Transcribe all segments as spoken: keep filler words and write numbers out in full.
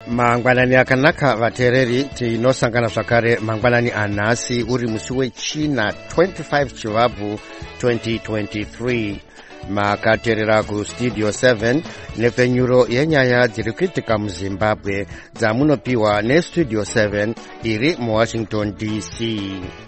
Mangwanani akanaka vatereri tinosangana zvakare mangwanani anhasi uri musi wechina twenty-five chivabvu twenty twenty-three. Makaterera kustudio seven nepfenyuro yenyaya dziri kuitika muZimbabwe dzamunopiwa nestudio seven iri muWashington D C.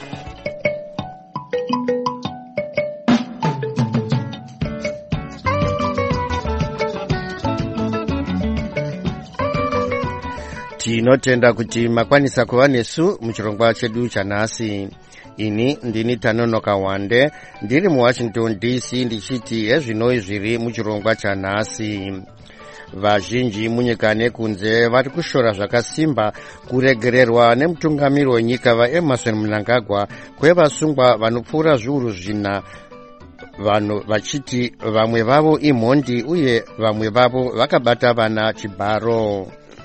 Tinotenda kuti makwanisa kuva nesu muchirongwa chedu chanhasi. Ini ndini Tanonoka Wande ndiri muWashington D C ndichiti ezvinoi zviri muchirongwa chanhasi. Vazhinji munyika nekunze vari kushora zvakasimba kuregererwa nemutungamiri wenyika vaEmmerson Mnangagwa kwevasungwa vanopfuura zviuru zvina, vanhu vachiti vamwe vavo imhondi uye vamwe vavo vakabata vana chibharo.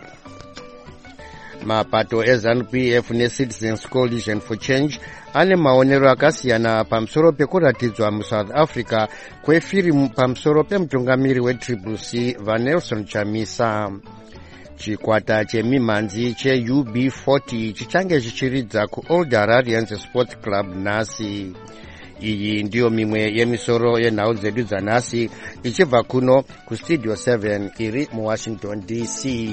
Mapato eZANU-P F neCitizens Coalition for Change ane maonero akasiyana pamusoro pekuratidzwa muSouth Africa kwefirimu pamusoro pemutungamiri weTriple C vaNelson Chamisa. Chikwata chemimhanzi cheU B forty chichange chichiridza kuOld Hararians Sports Club nhasi. Iyi ndiyo mimwe yemisoro yenhau dzedu dzanhasi ichibva kuno kustudio seven iri muWashington D C.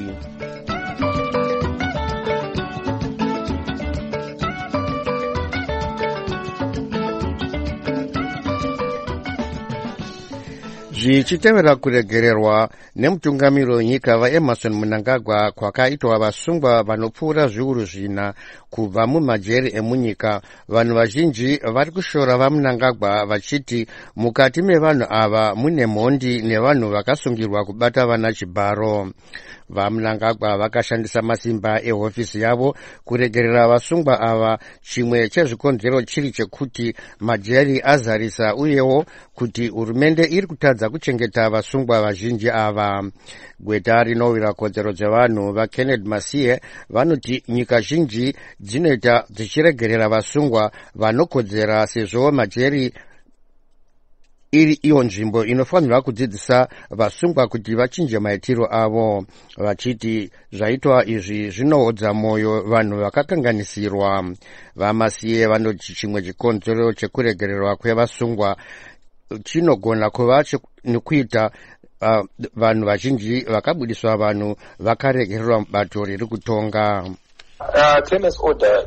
Zvichitevera kuregererwa nemutungamiri wenyika vaEmmerson Mnangagwa kwakaitwa vasungwa vanopfuura zviuru zvina kubva mumajeri emunyika, vanhu vazhinji vari kushora vaMnangagwa vachiti mukati mevanhu ava mune mhondi nevanhu vakasungirwa kubata vana chibharo. VaMnangagwa vakashandisa masimba ehofisi yavo kuregerera vasungwa ava, chimwe chezvikonzero chiri chekuti majeri azarisa uyewo kuti hurumende iri kutadza kuchengeta vasungwa vazhinji ava. Gweta rinowira kodzero dzevanhu vaKenneth Masiye vanoti nyika zhinji dzinoita dzichiregerera vasungwa vanokodzera sezvo majeri iri iyo nzvimbo inofanirwa kudzidzisa vasungwa kuti vachinje maitiro avo, vachiti zvaitwa izvi zvinohodza mwoyo vanhu vakakanganisirwa. VaMasiye vanoti chimwe chikonzero chekuregererwa kwevasungwa chinogona kuva nekuita uh, vanhu vazhinji vakabudiswa vanhu vakaregererwa mubato riri kutonga. Uh, clearance order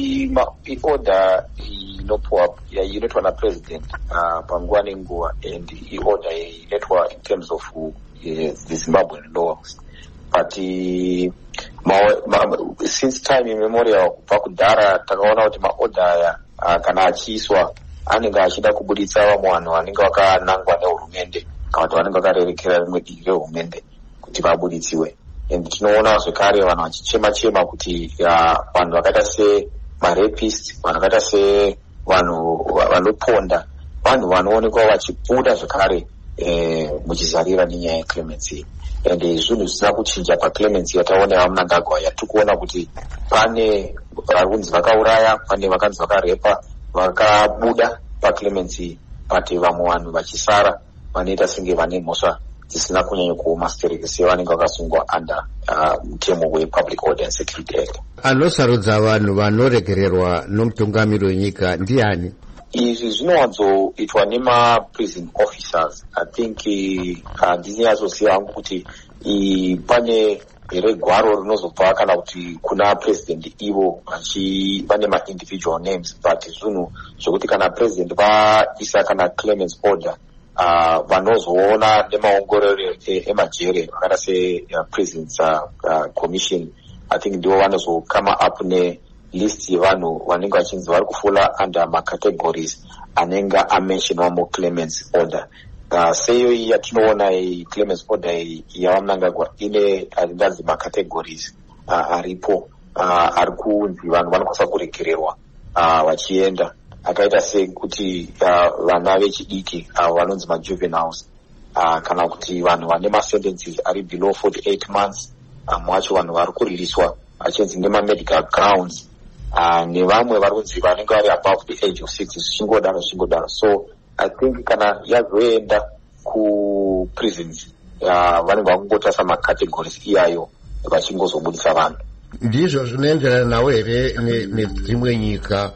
i-order inopuwa inoitwa napresident uh, panguva nenguva, and i-order inoitwa in terms of uh, the Zimbabwean laws, but uh, ma, ma, since time immemorial kubva kudhara takaona kuti maorder aya uh, kana achiiswa anenge achida kubuditsa vamwe vanhu vanenge vakanangwa nehurumende kana kuti vanenge vakarerekera rimwe diki rehurumende kuti vabuditsiwe. And tinoona zvekare vanhu vachichema-chema kuti vanhu vakaita semarapist, vanhu vakaita sevanhu vanoponda, vanhu vanoonekwa vachibuda zvekare eh, muchizarira nenyaya yeclemency. And zvinhu zvisina kuchinja paclemency yataona vaMnangagwa yatiri kuona kuti pane varunzi vakauraya, pane vakanzi vakarepa, vakabuda paclemency, but vamwe vanhu vachisara vanoita senge vane mhosva dzisina kunyanya kuoma stereke sevanenge vakasungwa under mutemo uh, wePublic Order and Security Act. Anosarudza vanhu vanoregererwa nomutungamiri wenyika ndiani? Izvi zvinowanzoitwa nema-prison officers. I think ndinyazoziva hangu kuti pane here gwaro rinozobva kana kuti kuna president ivo pane ma-individual names, but zvinhu zvokuti kana president vaisa kana clearance order Uh, vanozoona nemaongororo emajere vakaita seprisons uh, uh, commission, I think ndivo vanozokama up nelist yevanhu vanenge vachinzi vari kufula under macategories anenge amentionwa muclearance order. Uh, seyo iyi yatinoona clearance order yavaMnangagwa ine arindazi macategories uh, aripo uh, ari kunzi vanhu vanokwanisa kuregererwa uh, vachienda akaita sekuti uh, vana vechidiki uh, vanonzi majuveniles uh, kana kuti vanhu vane masentences ari below forty-eight months, amwe acho vanhu vari kuririswa achinzi nemamedical grounds uh, nevamwe vari kunzi vanenge vari above the age of sixty, zvichingodaro zvichingodaro. So I think kana yazoenda kuprisons uh, vanenge vakungotasa macategories iyayo vachingozobudisa vanhu. Ndizvo zvinoenderana nawo here nedzimwe nyika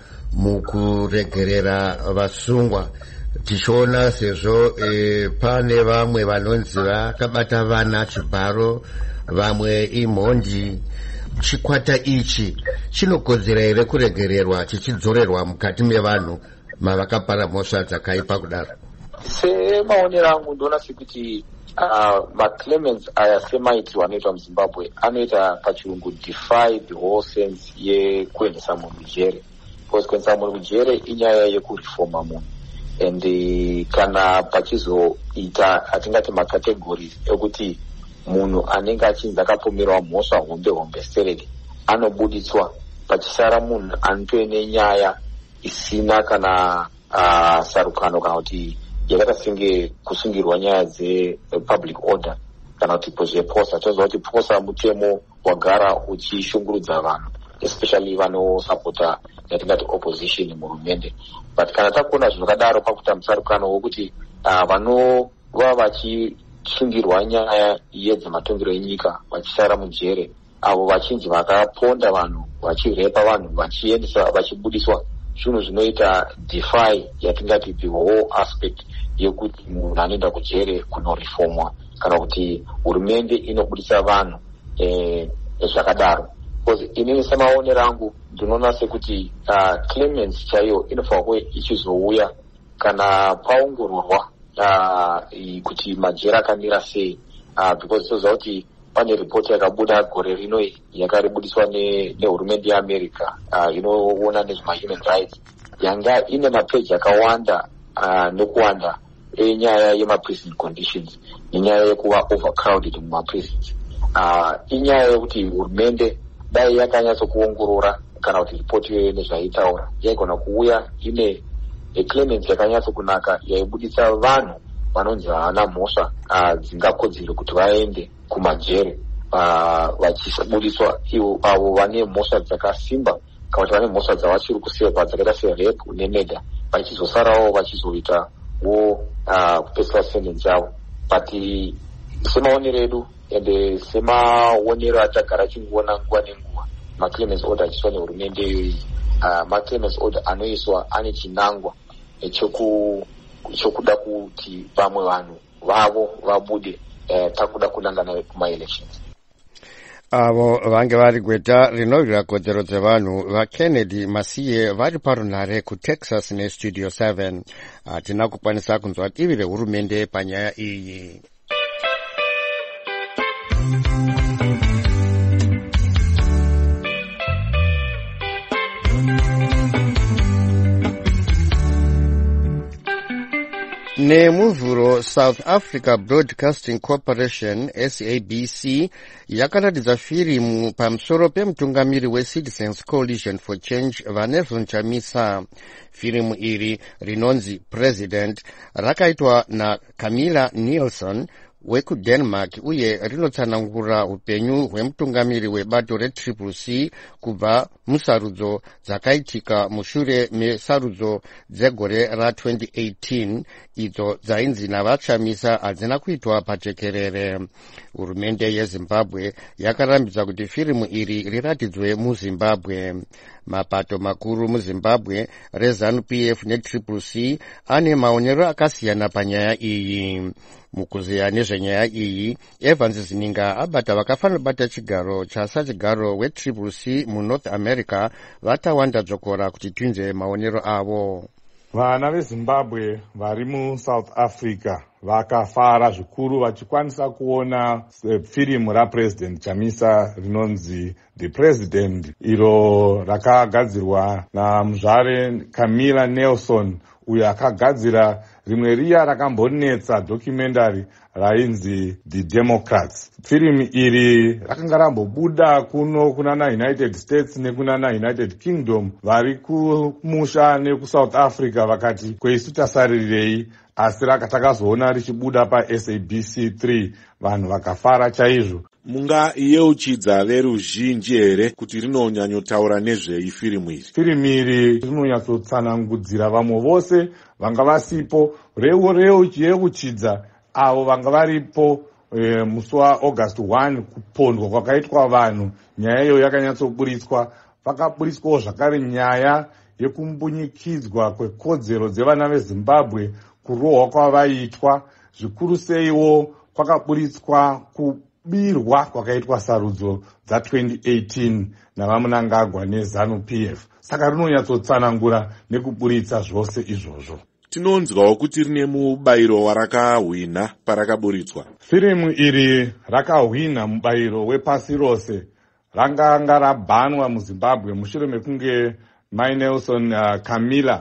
mukuregerera vasungwa? Tichiona sezvo e, pane vamwe vanonzi vakabata vana chibharo, vamwe imhondi. Chikwata ichi chinokodzera here kuregererwa chichidzorerwa mukati mevanhu mavakapara mhosva dzakaipa kudaro? Semaonero angu ndoona sekuti uh, maclaimants aya semaitiro anoitwa muZimbabwe anoita pachirungu defy the whole sense yekuendesa munhu mujere, because kuendesa munhu mujere inyaya yekurifoma munhu, and uh, kana pachizoita atingati macategories ekuti munhu anenge achinzi akapomerwa mhosva hombe hombe sereki anobuditswa, pachisara munhu anotove nyaya isina kana uh, sarukano kana kuti yakaita senge kusungirwa nyaya dzepublic order kana kuti pozveposa. Toziva kuti posa mutemo wagara uchishungurudza vanhu, especially vanosapota yatingati opposition muhurumende. But kana takuona zvinokadaro pakuita musarukano wokuti uh, vanova vachisungirwa nyaya yedzematongero enyika vachisara mujere, avo vachinji vakaponda vanhu, vachirepa vanhu, vachiendesa vachibudiswa, zvinhu zvinoita defy yatingati the whole aspect yekuti munhu anoenda kujere kunorifomwa kana kuti hurumende inobudisa vanhu eh, zvakadaro. Because inini semaonero angu ndinoona sekuti uh, claimants chaiyo inofanira kuve ichizouya kana paongororwa uh, kuti majera akamira sei, uh, because toziva kuti pane ripoti yakabuda gore rino yakaribudiswa nehurumende yeAmerica uh, inoona nezvemahuman rights, yanga ine mapeji akawanda uh, nekuwanda enyaya yemaprison conditions nenyaya yekuva overcrowded mumaprisons. Uh, inyaya yekuti hurumende dai yakanyatsokuongorora kana kuti ripoti iyoyo nezvaitaura yaigona kuuya ine claimants yakanyatsokunaka yaibudisa vanhu vanonzi havana mhosva uh, dzingakodzere kuti vaende kumajere uh, vachibudiswa ivo avo vane mhosva dzakasimba kana kuti vane mhosva dzavachiri kuseva dzakaita serape nemurder, vachizosarawo vachizoita wo uh, kupesera sentence yavo. But semaonero edu ende semaonero atagara chinguona nguva nenguva maclaimants order achiswa nehurumende iyoyi, uh, maclaimants order anoiswa ane chinangwa chokuda kuti vamwe vanhu vavo vabude eh, takuda kunangana kumaelections. Avo vange vari gweta rinowira kodzero dzevanhu vaKennedy Masiye vari parunhare kuTexas neStudio seven. Hatina kukwanisa kunzwa divi rehurumende panyaya iyi. Nemuvhuro South Africa Broadcasting Corporation S A B C yakaratidza firimu pamusoro pemutungamiri weCitizens Coalition for Change Vanelson Chamisa. Firimu iri rinonzi President rakaitwa naCamilla Nielsen wekuDenmark uye rinotsanangura upenyu hwemutungamiri webato reTriple C kubva musarudzo dzakaitika mushure mesarudzo dzegore ra twenty eighteen idzo dzainzi navaChamisa hadzina kuitwa pajekerere. Hurumende yeZimbabwe yakarambidza kuti firimu iri riratidzwe muZimbabwe. Mapato makuru muZimbabwe reZANU-P F neTriple C ane maonero akasiyana panyaya iyi. Mukuziya nezvenyaya iyi, Evans Zininga abata vakafanira bata chigaro chasachigaro weTriple C muNorth America vatawanda dzokora kuti twinze maonero avo. Vana veZimbabwe vari muSouth Africa vakafara zvikuru vachikwanisa kuona firimu raPresident Chamisa rinonzi The President, iro rakagadzirwa namuzvare Camilla Nelson uyo akagadzira rimwe riya rakambonetsa documentary rainzi The Democrats. Firimu iri rakanga rambobuda kuno kunana United States nekunana United Kingdom, vari kumusha nekuSouth Africa vakati kweisu tasarirei, asi rakatakazoona richibuda paS A B C three vanhu vakafara chaizvo. Mungayeuchidza veruzhinji here kuti rinonyanyotaura nezvei firimu iri? Firimu iri rinonyatsotsanangudzira vamwe vose vanga vasipo, reu reu chiyeuchidza avo vanga varipo e, musi waAugust first kupondwa kwakaitwa vanhu, nyaya iyoyo yakanyatsoburitswa. Pakaburitswawo zvakare nyaya yekumbunyikidzwa kwekodzero dzevana veZimbabwe, kurohwa kwavaitwa, zvikuru seiwo kwakaburitswa kubirwa kwakaitwa sarudzo dza twenty eighteen navaMnangagwa neZANU-P F. Saka rinonyatsotsanangura nekuburitsa zvose izvozvo. Tinonzwawo kuti rine mubayiro warakahwina parakaburitswa. Firimu iri rakahwina mubayiro wepasi rose. Ranganga rabhanwa muZimbabwe mushure mekunge Mai Nelson uh, Kamila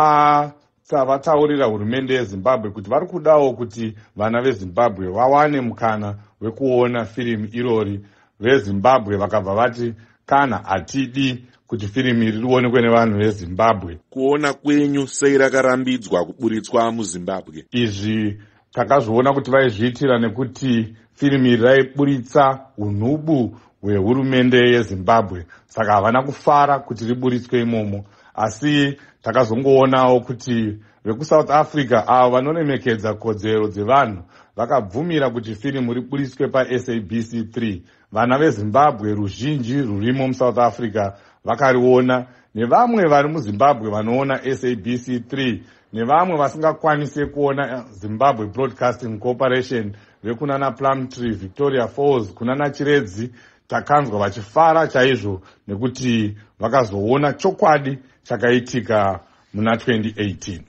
va vataurira hurumende yeZimbabwe kuti vari kudawo kuti vana veZimbabwe vawane mukana wekuona firimu irori. VeZimbabwe vakabva vati kana hatidi kuti firimu iri rionekwe nevanhu veZimbabwe. Kuona kwenyu sei rakarambidzwa kuburitswa muZimbabwe? Izvi takazviona kuti vaizviitira nekuti firimu iri raiburitsa unhubu hwehurumende yeZimbabwe, saka havana kufara kuti riburitswe imomo. Asi takazongoonawo kuti vekuSouth Africa avo vanoremekedza kodzero dzevanhu vakabvumira kuti firimu riburitswe paS A B C three. Vana veZimbabwe ruzhinji rurimo muSouth Africa vakariona, nevamwe vari muZimbabwe vanoona S A B C three, nevamwe vasingakwanise kuona Zimbabwe Broadcasting Corporation vekunana Plumtree, Victoria Falls, kunana Chiredzi. Takanzwa vachifara chaizvo nekuti vakazoona chokwadi chakaitika muna twenty eighteen.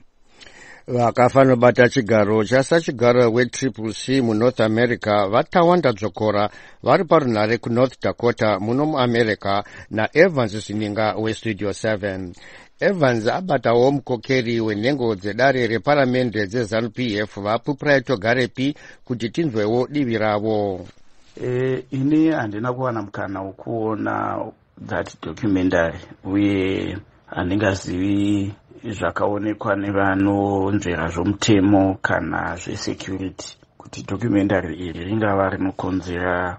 Vakafanira bata chigaro chasa chigaro weTriple C muNorth America vatawanda dzokora vari parunhare kuNorth Dakota muno muAmerica naEvans Zininga weStudio seven. Evans abatawo mukokeri wenhengo dzedare reparamende dzeZANU-P F vaPupraito Garepi kuti tinzwewo divi ravo. Eh, ini handina kuwana mukana wekuona that documentary uye handingazivi zvakaonekwa nevanonzvera zvomutemo kana zvesecurity kuti documentary iri ringava rinokonzera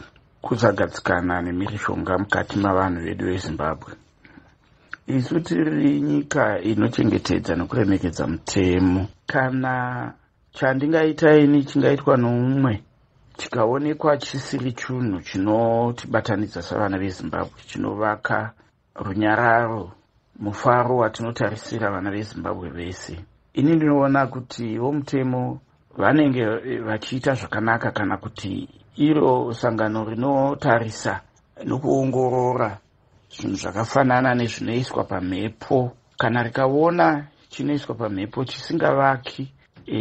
kusagadzikana nemishonga mukati mavanhu vedu veZimbabwe. Isu tiri nyika inochengetedza nokuremekedza mutemo. Kana chandingaita ini chingaitwa noumwe chikaonekwa chisiri chunhu chinotibatanidza savana veZimbabwe, chinovaka runyararo, mufaro watinotarisira vana veZimbabwe vese, ini ndinoona kuti vomutemo vanenge vachiita zvakanaka kana kuti iro sangano rinotarisa nokuongorora zvinhu zvakafanana nezvinoiswa pamhepo kana rikaona chinoiswa pamhepo chisingavaki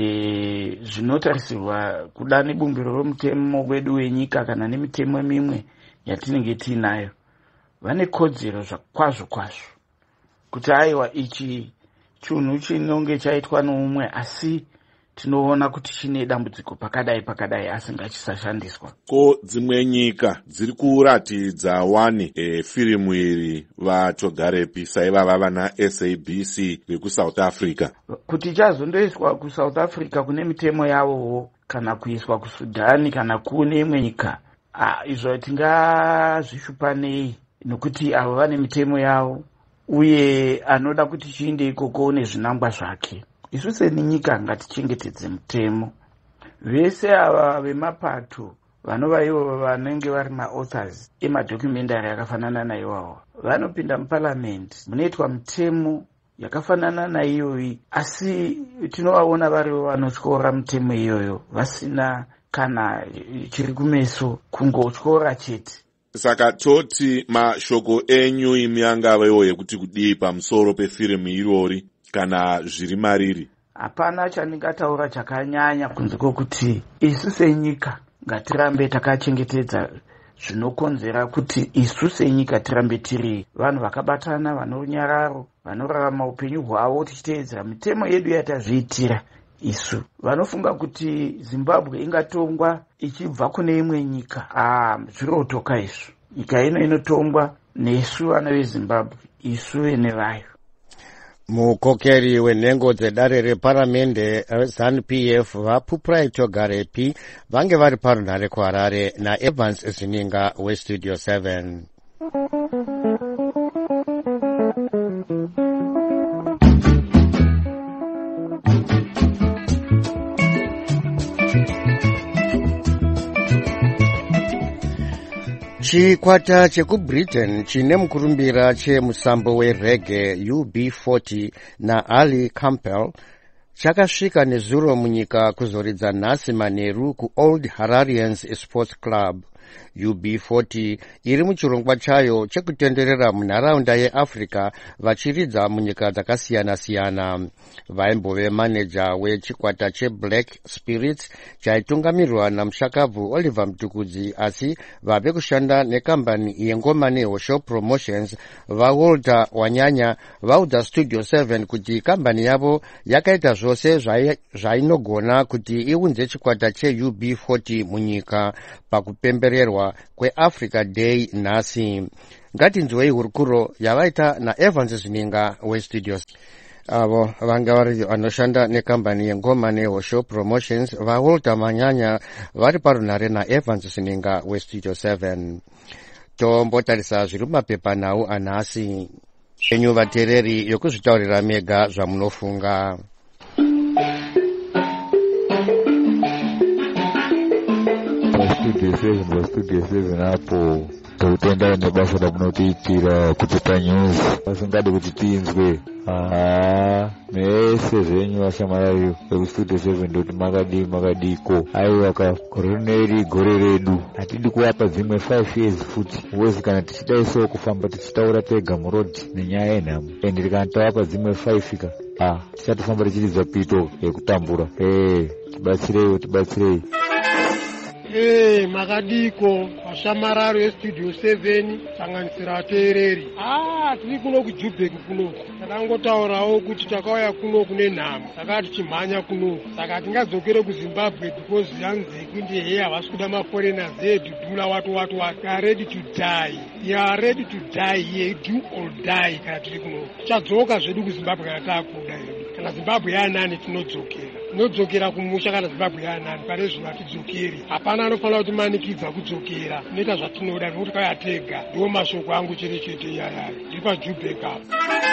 E, zvinotarisirwa kuda nebumbiro romutemo wedu wenyika kana nemitemo mimwe yatinenge tiinayo, vane kodzero zvakazvo kwazvo kuti aiwa ichi chunhu chinonge chaitwa noumwe asi tinoona kuti chine dambudziko pakadai pakadai asi ngachisashandiswa. Ko dzimwe nyika dziri kuratidza wani e, firimu iri vaTogarepi saivava vana S A B C vekuSouth Africa? Kuti chazondoiswa kuSouth Africa kune mitemo yavowo kana kuiswa kuSudani kana kune imwe nyika, ah, izvo tingazvishupanei nokuti avo vane mitemo yavo uye anoda kuti chiinde ikoko nezvinangwa zvake. Isu senyika ngatichengetedze mutemo. Vese ava vemapato vanova ivo vanenge vari maauthors emadocumentary yakafanana naiwawo vanopinda muparliament munoitwa mutemo yakafanana naiyoyi, asi tinovaona varivo vanotyora mutemo iyoyo vasina kana chiri kumeso kungotyora chete. Saka toti mashoko enyu imi angavewo yekuti kudii pamusoro pefirimu irori kana zviri mariri? Hapana chandingataura chakanyanya kunze kwokuti isu senyika ngatirambe takachengetedza zvinokonzera kuti isu senyika tirambe tiri vanhu vakabatana, vanerunyararo, vanorarama upenyu hwavo tichiteedzera mitemo yedu yatazviitira. Isu vanofunga kuti Zimbabwe ingatongwa ichibva kune imwe nyika, ah, zvirotoka izvo. Nyika ino inotongwa nesu vana veZimbabwe, isu vene vayo. Mukokeri wenhengo dzedare reparamende ZANU-P F vaPupraito Garepi vange vari parunhare kuHarare naEvans Zininga weStudio seven. chikwata chekubritain chine mukurumbira chemusambo wereggae U B forty naali Campbell chakasvika nezuro munyika kuzoridza nhasi manheru kuOld Hararians Sports Club. U B forty iri muchirongwa chayo chekutenderera munharaunda yeAfrica vachiridza munyika dzakasiyana-siyana. Vaimbove maneja wechikwata cheBlack Spirits chaitungamirirwa namushakabvu Oliver Mtukudzi, asi vave kushanda nekambani yengoma nehosho promotions vaWalter Wanyanya vaudza Studio seven kuti kambani yavo yakaita zvose zvainogona kuti iunze chikwata cheU B forty munyika pakupembererwa kweAfrica Day nhasi. Ngatinzwei hurukuro yavaita naEvans Zininga westudios. Avo vanga vari vanoshanda nekambani yengoma nehosho promotions vaWalter Wanyanya vari parunhare naEvans Zininga westudio seven. Tombotarisa zviri mumapepa nhau anhasi. Enyu vateereri yokuzvitaurira mega zvamunofunga. Studio seven pastudio seven apo totenda nebasa ramunotiitira kutipa news vasingadi kuti tinzwe. Aha, mese zvenyu vashamwari vekustudio seven ndoti makadii makadiko. Aiwa ka rineri gore redu hatidi kuvapa dzimwe five years futi wezi kana tichidai so kufamba tichitaura tega murodhi nenyaya yenhamo ende kana tavapa dzimwe five ka ah tichatofamba tichiridza pito yekutambura. Eh, tibatsireiwo tibatsirei. Hey, makadiko vashamararo vestudio seven sanganisira vateereri. Ah, tiri kuno kuJubeck kuno. Takangotaurawo kuti takauya kuno kune nhamo. Saka tichimhanya kuno. Saka tingadzokere kuZimbabwe because yanzi kuti hey havasi kuda maforeigners edu dhula watu watu watu. We are ready to die. We are ready to die here, do or die kana tiri kuno. Tichadzoka zvedu kuZimbabwe kana taakuda hedu. Kana Zimbabwe yanani tinodzokera. Tinodzokera kumusha kana Zimbabwe yanani pare zvino hatidzokeri. Hapana anofanira kuti manikidza kudzokera. Tinoita zvatinoda nekuti kauya tega. Ndiwo mashoko angu chete chete yaya. Ndiri paJubeck apa.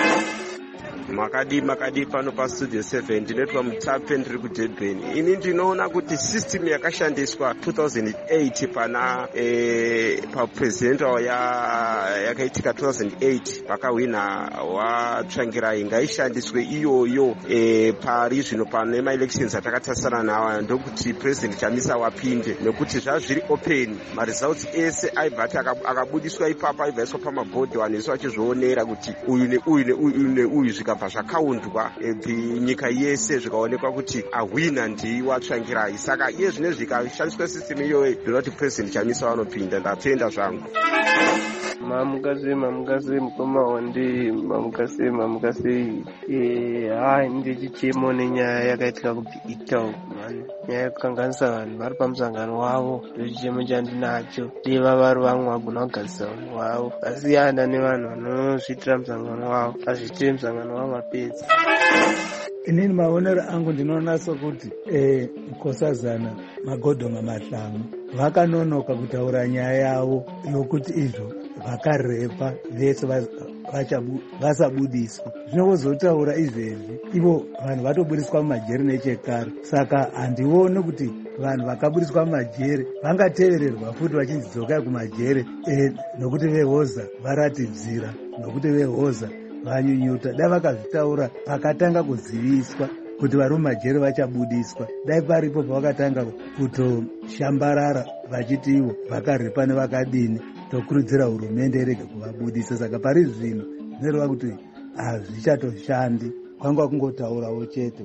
Makadi makadi pano pastudio seven ndinetwa Mutape ndiri kuDurban. Ini ndinoona kuti system yakashandiswa two thousand eight pana eh papresident ya yakaitika two thousand eight pakawina waTsvangirai ngaishandiswe iyoyo eh pari zvino pane ma elections atakatasana nawo ndokuti president Chamisa wapinde nekuti zvazviri open ma results ese aibvati akabudiswa ipapa aibvaiswa pamabhodhi vaniswa achizvionera kuti uyu ne uyu ne uyu ne uyu zvika zvakaundwa nyika yese zvikaonekwa kuti ahwina ndiwaTsvangirai. Saka iye zvine zvikashandiswa system iyoyo ndinoti president Chamisa vanopinda. Ndatenda zvangu. Mamukase mamukase mukoma wandi mamukase mamukase eh hai ndichichemo nenyaya yakaitika kuita mani nyaya yekukanganisa vanhu vari pamusangano wavo. Ndichichemo chandinacho ndeva vari vamwe vagona kugadzisa vanhu wavo vasiyana nevanhu vanozviitira musangano wavo vazviitire musangano wavo vapedzi. Inini maonero angu ndinoona sokuti eh Nkosazana Magodonga Mahlangu vakanonoka kutaura nyaya yavo yokuti izvo vakarepa vese vasabudiswa. Zvinozotaura izvezvi ivo vanhu vatobudiswa mumajeri nechekare. Saka handioni kuti vanhu vakabudiswa mumajeri vangatevererwa futi vachinzi dzokai kumajeri eh, nokuti vehoza varatidzira nokuti vehoza vanyunyuta. Dai vakazvitaura pakatanga kuziviswa kuti vari mumajeri vachabudiswa, dai paripo pavakatanga kutoshambarara vachiti ivo vakarepa nevakadini, tokurudzira hurumende irege kuvabudisa. Saka pari zvino zvinoreva kuti hazvichatoshandi, kwanga kungotaurawo chete.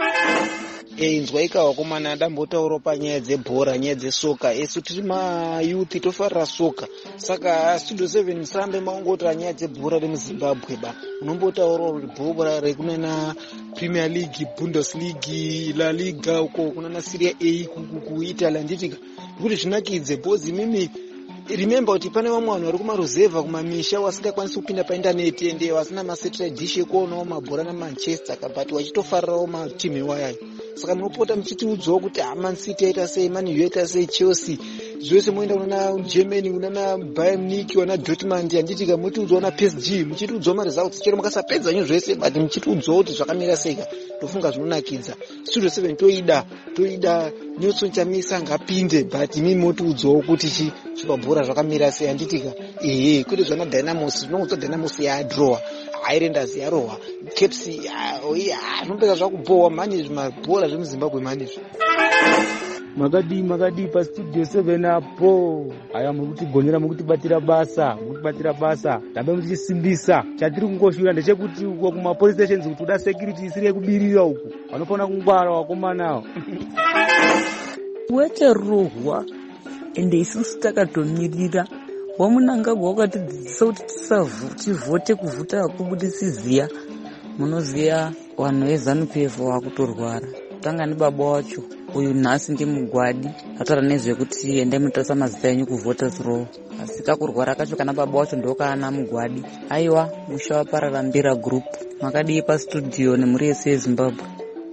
Inzwa wakomana ndambotaura panyaya dzebhora nyaya dzesoka. Esu tiri mayuthi tofarira soka. Saka studio seven musambe maongotora nyaya dzebhora remuZimbabwe ba. Unombotaura bhora rekunana Premier League, Bundesliga, La Liga uko kunana Serie A kuItaly nditika. Kuti zvinakidze bhodzi mimi remember kuti pane vamwe vanhu vari kumaruzevha kumamisha wasingakwanisi kupinda paindaneti ende wasina masatellite dish ekuonawo mabhora naManchester but wachitofarirawo matimu iwayayo. Saka munopota muchitiudzawo kuti Man City yaita sei, Man U yaita sei, Chelsea zvose moenda unana Germany unana Bayern Munich wana Dortmund handitika muchitiudzawo na P S G muchitiudzawo maresults chero mukasapedza nyu zvese but muchitiudzawo kuti zvakamira seka tofunga zvinonakidza Studio seven toida toida Nelson Chamisa ngapinde but imi motiudzawo kuti chi chipabhora zvakamira sei handitika ehe kuti zvana Dynamos zvinongodzwa Dynamos ya draw Highlanders yarohwa Caps oya anombeka zvakubowa manje mabhora zvemuZimbabwe manje makadi makadi pa Studio seven apo aya mukutigonera mukutibatira basa mukutibatira basa tambe muchisimbisa chatiri kungoshura ndechekuti uko kuma police stations kuti uda security isiri kubirira uku vanofana kungwara wakomanawo wete ruhwa ende isusu takatomirira wamunangagwa wakatidzidzisa kuti tivote kuvhuta kubudisiziya munoziya vanhu veZANU-P F vakutorwara tanga nebaba wacho uyu nhasi ndimugwadi ataura nezvekuti endai munotarisa mazita enyu kuvhota throw asi kakurwara kacho kana baba wacho ndokaana mugwadi aiwa musha wapararambira group makadii pastudio nemhuri yese yeZimbabwe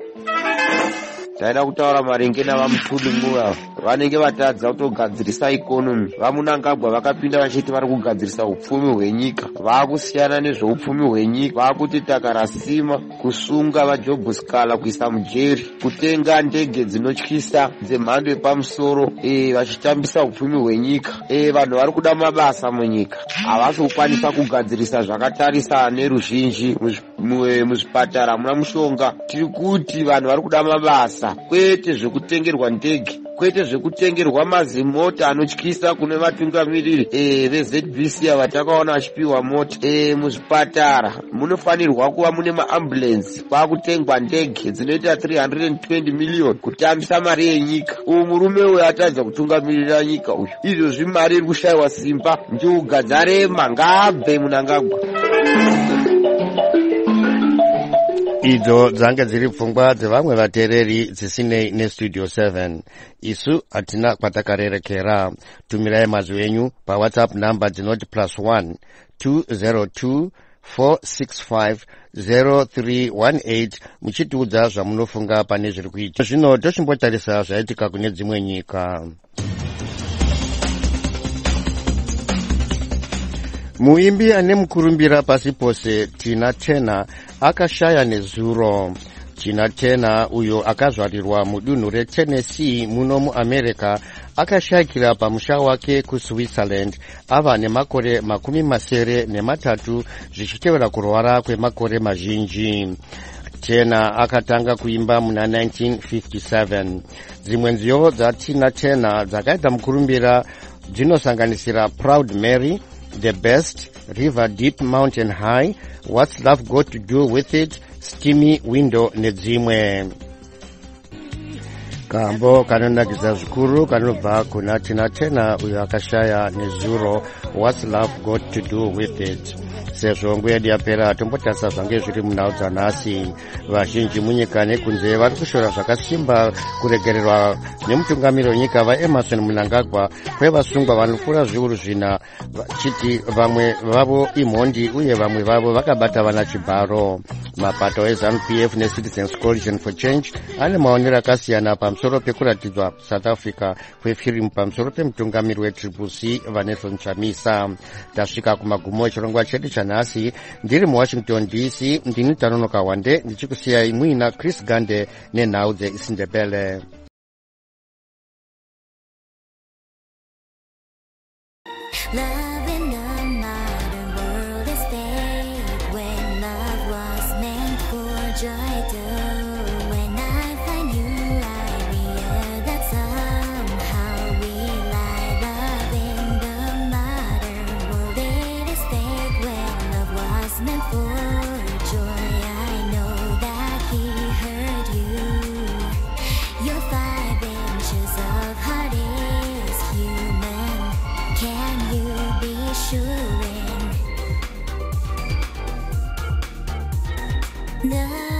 taida kutaura maringe navamutulimuva vanenge vatadza kutogadzirisa ikonomi vamunangagwa vakapinda vachiti vari kugadzirisa upfumi hwenyika vaakusiyana nezveupfumi hwenyika vaakuti takarasima kusunga vajobhuskala kuisa mujeri kutenga ndege dzinotyisa dzemhando yepamusoro e, vachitambisa upfumi hwenyika e, vanhu vari kuda mabasa munyika havasi kukwanisa kugadzirisa zvakatarisa neruzhinji muzvipatara muna mushonga tiri kuti vanhu vari kuda mabasa kwete zvekutengerwa ndege kwete zvekutengerwa mazimota anotyisa kune vatungamiriri e, veZ B C ava takaona vachipiwa mota e, muzvipatara munofanirwa kuva mune maambulensi kwakutengwa ndege dzinoita three hundred twenty million kutambisa mari yenyika uyu murume uyu atadza kutungamirira nyika uyu izvozvi mari iri kushayiwa simba njuga dzarema ngaabve munangagwa idzo dzange dziri pfungwa dzevamwe vateereri dzisinei nestudio seven isu hatina kwatakarerekera tumirai mazwi enyu pawhatsapp namba dzinoti plus one two zero two four six five zero three one eight muchitiudza zvamunofunga pane zviri kuitika zvino tochimbotarisa zvaitika kune dzimwe nyika. Muimbi ane mukurumbira pasi pose Tina Turner akashaya nezuro. Tina Turner uyo akazvarirwa mudunhu reTennessee muno muAmerica akashayikira pamusha wake kuSwitzerland ava nemakore makumi masere nematatu zvichitevera kurwara kwemakore mazhinji. Turner akatanga kuimba muna nineteen fifty-seven. Dzimwe nziyo dzaTina Turner dzakaita mukurumbira dzinosanganisira Proud Mary, The Best, River Deep, Mountain High, What's Love Got to Do With It, Steamy Window nedzimwe. Kambo kanonakidza zvikuru kanobva kuna Tina Turner uyo akashaya nezuro What's Love Got to Do With It. Sezvo nguva yedu yapera tombotarisa zvange zviri munhau dzanhasi. Vazhinji munyika nekunze vari kushora zvakasimba kuregererwa nemutungamiri wenyika vaEmmerson Mnangagwa kwevasungwa vanopfuura zviuru zvina vachiti vamwe vavo imhondi uye vamwe vavo vakabata vana chibharo. Mapato eZANU-P F neCitizens Coalition for Change ane maonero akasiyana pamusoro pekuratidzwa South Africa kwefirimu pamusoro pemutungamiri weTriple C vaNelson Chamisa. Tasvika kumagumo echirongwa chedu chanhasi. Ndiri muWashington D C ndini Tanonoka Wande ndichikusiyai muina Chris Gande nenhau dzeIsindebele. No.